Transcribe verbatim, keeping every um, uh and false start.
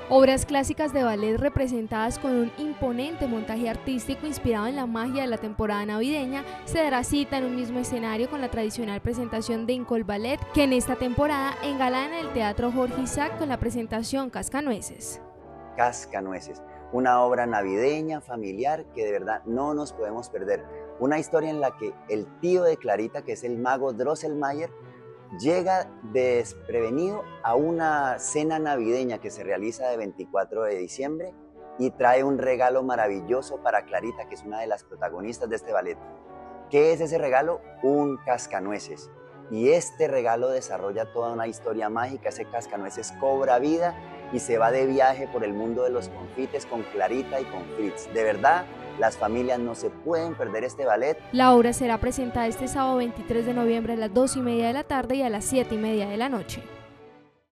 Obras clásicas de ballet representadas con un imponente montaje artístico inspirado en la magia de la temporada navideña se dará cita en un mismo escenario con la tradicional presentación de Incol Ballet, que en esta temporada engalana el Teatro Jorge Isaac con la presentación Cascanueces. Cascanueces, una obra navideña, familiar, que de verdad no nos podemos perder. Una historia en la que el tío de Clarita, que es el mago Drosselmayer, llega desprevenido a una cena navideña que se realiza de veinticuatro de diciembre y trae un regalo maravilloso para Clarita, que es una de las protagonistas de este ballet. ¿Qué es ese regalo? Un cascanueces. Y este regalo desarrolla toda una historia mágica. Ese cascanueces cobra vida y se va de viaje por el mundo de los confites con Clarita y con Fritz. De verdad, las familias no se pueden perder este ballet. La obra será presentada este sábado veintitrés de noviembre a las dos y media de la tarde y a las siete y media de la noche.